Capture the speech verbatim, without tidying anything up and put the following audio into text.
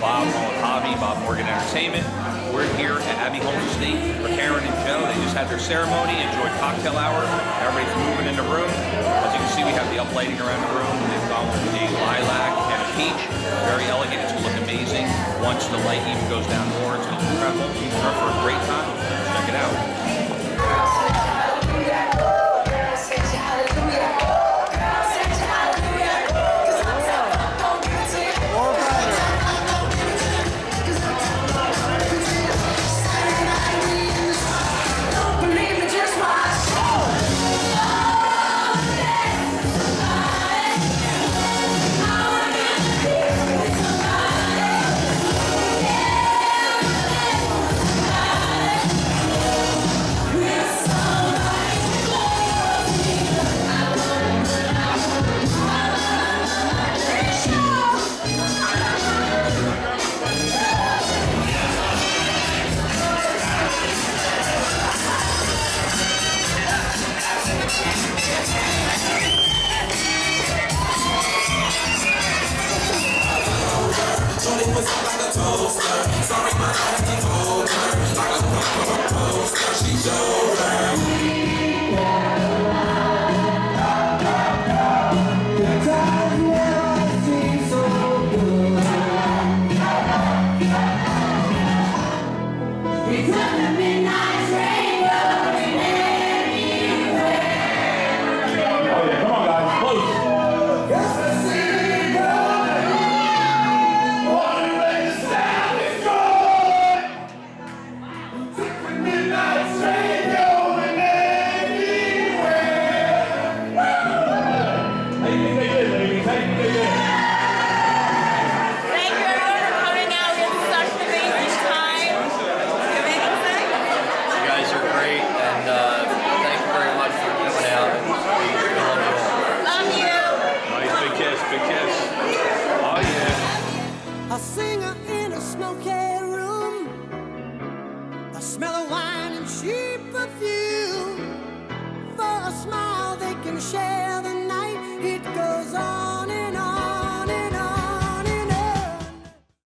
Bob, along with Hobby, Bob Morgan Entertainment. We're here at Abbey Homes Estate for Karen and Joe. They just had their ceremony, enjoyed cocktail hour. Everybody's moving in the room. As you can see, we have the uplighting around the room. They've gone with a lilac and a peach. Very elegant. It's going to look amazing. Once the light even goes down more, it's going to look incredible. We're for a great time. Check it out. A singer in a smoky room, the smell of wine and cheap perfume.